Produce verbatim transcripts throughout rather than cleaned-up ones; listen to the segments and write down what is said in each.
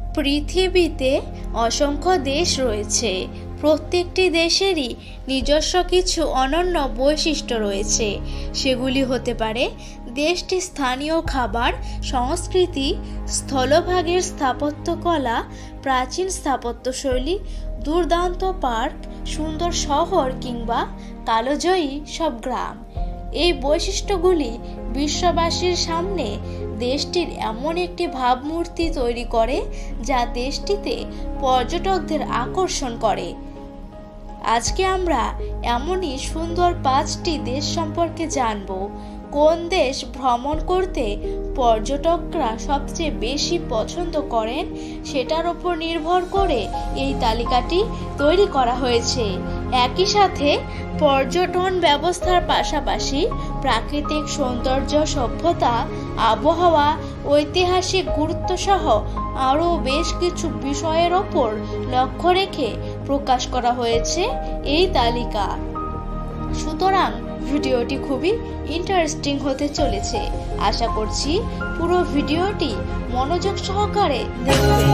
পৃথিবীতে অসংখ্য দেশ রয়েছে। প্রত্যেকটি দেশেরই নিজস্ব কিছু অনন্য বৈশিষ্ট্য রয়েছে। সেগুলি হতে পারে দেশটির স্থানীয় খাবার, সংস্কৃতি, স্থলভাগের স্থাপত্যকলা, প্রাচীন স্থাপত্যশৈলী, দুর্দান্ত পার্ক, সুন্দর শহর কিংবা কালজয়ী সব গ্রাম। এই বৈশিষ্ট্যগুলি বিশ্ববাসীর সামনে দেশটির এমন একটি ভাবমূর্তি তৈরি করে যা দেশটিতে পর্যটকদের আকর্ষণ করে। আজকে আমরা এমনই সুন্দর পাঁচটি দেশ সম্পর্কে জানব। কোন দেশ ভ্রমণ করতে পর্যটকরা সবচেয়ে বেশি পছন্দ করেন সেটার উপর নির্ভর করে এই তালিকাটি তৈরি করা হয়েছে। একই সাথে পর্যটন ব্যবস্থার পাশাপাশি প্রাকৃতিক সৌন্দর্য, সভ্যতা, আবহাওয়া, ঐতিহাসিক গুরুত্ব সহ আরও বেশ কিছু বিষয়ের ওপর লক্ষ্য রেখে প্রকাশ করা হয়েছে এই তালিকা। সুতরাং ভিডিওটি খুবই ইন্টারেস্টিং হতে চলেছে। আশা করছি পুরো ভিডিওটি মনোযোগ সহকারে দেখবেন।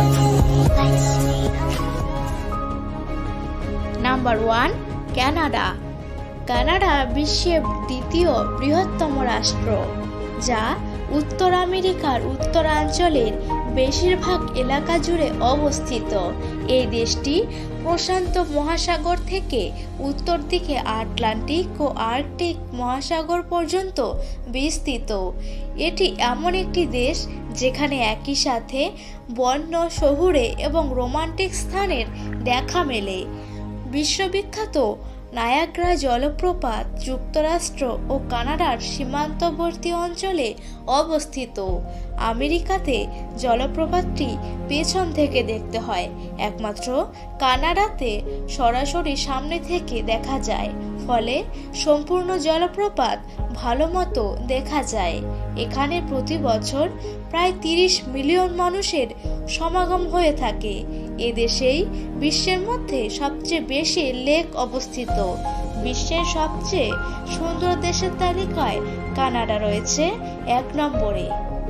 Number one, Canada. কানাডা বিশ্বের দ্বিতীয় বৃহত্তম রাষ্ট্র, যা উত্তর আমেরিকার উত্তরাঞ্চলের বেশিরভাগ এলাকা জুড়ে অবস্থিত। এই দেশটি প্রশান্ত মহাসাগর থেকে উত্তর দিকে আটলান্টিক ও আর্কটিক মহাসাগর পর্যন্ত বিস্তৃত। এটি এমন একটি দেশ যেখানে একই সাথে বন্য, শহুরে এবং রোমান্টিক স্থানের দেখা মেলে। বিশ্ববিখ্যাত নায়াগ্রা জলপ্রপাত যুক্তরাষ্ট্র ও কানাডার সীমান্তবর্তী অঞ্চলে অবস্থিত। আমেরিকাতে জলপ্রপাতটি পেছন থেকে দেখতে হয়, একমাত্র কানাডাতে সরাসরি সামনে থেকে দেখা যায়, ফলে সম্পূর্ণ জলপ্রপাত ভালো মতো দেখা যায়। এখানে প্রতি বছর প্রায় তিরিশ মিলিয়ন মানুষের সমাগম হয়ে থাকে। এদেশেই বিশ্বের মধ্যে সবচেয়ে বেশি লেক অবস্থিত। বিশ্বের সবচেয়ে সুন্দর দেশের তালিকায় কানাডা রয়েছে এক নম্বরে।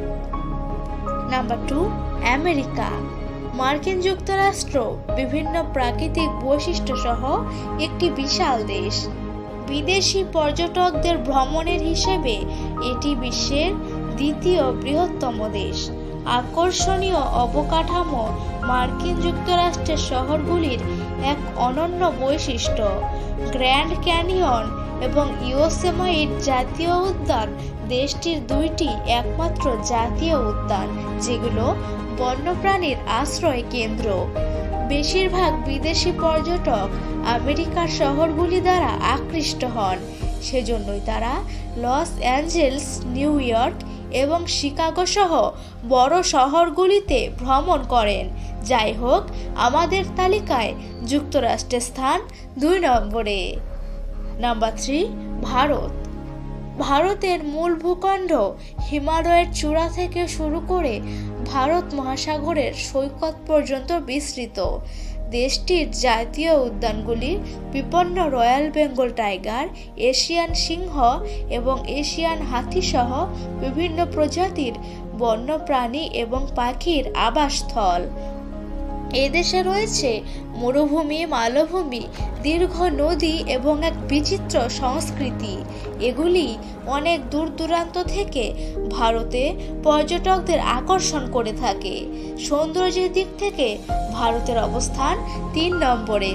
Number two, America. মার্কিন যুক্তরাষ্ট্র বিভিন্ন প্রাকৃতিক বৈশিষ্ট্য সহ একটি বিশাল দেশ। বিদেশি পর্যটকদের ভ্রমণের হিসেবে এটি বিশ্বের দ্বিতীয় বৃহত্তম দেশ। আকর্ষণীয় অবকাঠামো মার্কিন যুক্তরাষ্ট্রের শহরগুলির এক অনন্য বৈশিষ্ট্য। গ্র্যান্ড ক্যানিয়ন এবং ইয়োসেমাইট জাতীয় উদ্যান দেশটির দুইটি একমাত্র জাতীয় উদ্যান, যেগুলো বন্যপ্রাণীর আশ্রয় কেন্দ্র। বেশিরভাগ বিদেশি পর্যটক আমেরিকার শহরগুলি দ্বারা আকৃষ্ট হন, সেজন্যই তারা লস অ্যাঞ্জেলস, নিউ ইয়র্ক এবং শিকাগো সহ বড় শহরগুলিতে ভ্রমণ করেন। যাই হোক, আমাদের তালিকায় যুক্তরাষ্ট্রের স্থান দুই নম্বরে। Number three, Bharat. ভারতের মূল ভূখণ্ড হিমালয়ের চূড়া থেকে শুরু করে ভারত মহাসাগরের সৈকত পর্যন্ত বিস্তৃত। দেশটির জাতীয় উদ্যানগুলি বিপন্ন রয়্যাল বেঙ্গল টাইগার, এশিয়ান সিংহ এবং এশিয়ান হাতি সহ বিভিন্ন প্রজাতির বন্যপ্রাণী এবং পাখির আবাসস্থল। এদেশে রয়েছে মরুভূমি, মালভূমি, দীর্ঘ নদী এবং এক বিচিত্র সংস্কৃতি। এগুলি অনেক দূর দূরান্ত থেকে ভারতে পর্যটকদের আকর্ষণ করে থাকে। সৌন্দর্যের দিক থেকে ভারতের অবস্থান তিন নম্বরে।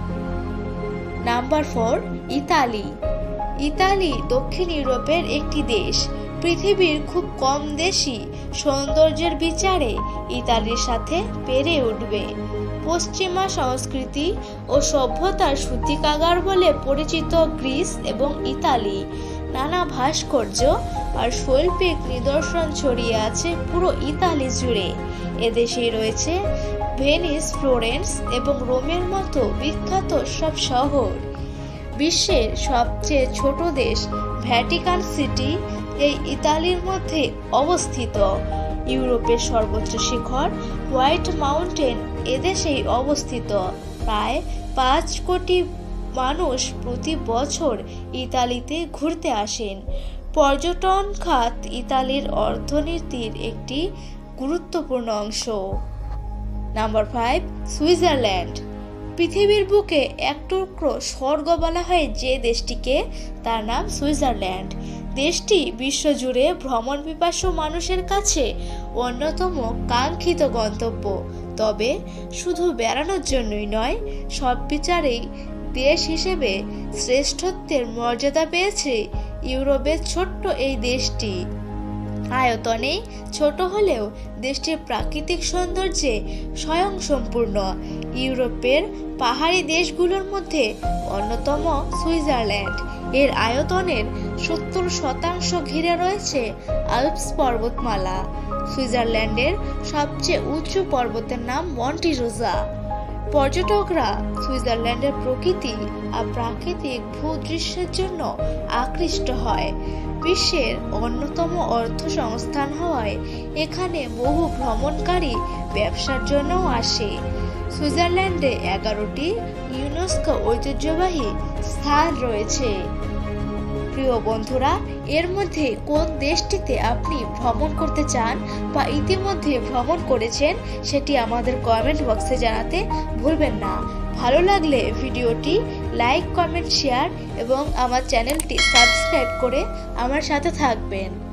Number four, Italy. ইতালি দক্ষিণ ইউরোপের একটি দেশ। পৃথিবীর খুব কম দেশই সৌন্দর্যের বিচারে ইতালির সাথে পেরে উঠবে। পশ্চিমা সংস্কৃতি ও সভ্যতার সূতিকাগার বলে পরিচিত গ্রিস এবং ইতালি নানা ভাস্কর্য আর শৈল্পিক নিদর্শন ছড়িয়ে আছে পুরো ইতালি জুড়ে। এদেশেই রয়েছে ভেনিস, ফ্লোরেন্স এবং রোমের মতো বিখ্যাত সব শহর। বিশ্বের সবচেয়ে ছোট দেশ ভ্যাটিকান সিটি এই ইতালির মধ্যে অবস্থিত। ইউরোপের সর্বোচ্চ শিখর হোয়াইট মাউন্টেন এদেশেই অবস্থিত। প্রায় পাঁচ কোটি মানুষ প্রতি বছর ইতালিতে ঘুরতে আসেন। পর্যটন খাত ইতালির অর্থনীতির একটি গুরুত্বপূর্ণ অংশ। Number five, Switzerland. পৃথিবীর বুকে এক টুকরো স্বর্গ বলা হয় যে দেশটিকে, তার নাম সুইজারল্যান্ড। দেশটি বিশ্বজুড়ে ভ্রমণ পিপাসু মানুষের কাছে অন্যতম কাঙ্ক্ষিত গন্তব্য। তবে শুধু বেড়ানোর জন্যই নয়, সব বিচারেই দেশ হিসেবে শ্রেষ্ঠত্বের মর্যাদা পেয়েছে ইউরোপের ছোট্ট এই দেশটি। আয়তনে ছোট হলেও দেশটির প্রাকৃতিক সৌন্দর্যে স্বয়ংসম্পূর্ণ। ইউরোপের পাহাড়ি দেশগুলোর মধ্যে অন্যতম সুইজারল্যান্ড। এর আয়তনের সত্তর শতাংশ ঘিরে রয়েছে আল্পস পর্বতমালা। সুইজারল্যান্ডের সবচেয়ে উঁচু পর্বতের নাম মন্টি রোজা। পর্যটকরা সুইজারল্যান্ডের প্রকৃতি আর প্রাকৃতিক ভূদৃশ্যের জন্য আকৃষ্ট হয়। বিশ্বের অন্যতম অর্থ সংস্থান হওয়ায় এখানে বহু ভ্রমণকারী ব্যবসার জন্যও আসে। সুইজারল্যান্ডে এগারোটি ইউনেস্কো ঐতিহ্যবাহী স্থান রয়েছে। প্রিয় বন্ধুরা, এর মধ্যে কোন দেশটিতে আপনি ভ্রমণ করতে চান বা ইতিমধ্যে ভ্রমণ করেছেন সেটি আমাদের কমেন্ট বক্সে জানাতে ভুলবেন না। ভালো লাগলে ভিডিওটি লাইক, কমেন্ট, শেয়ার এবং আমার চ্যানেলটি সাবস্ক্রাইব করে আমার সাথে থাকবেন।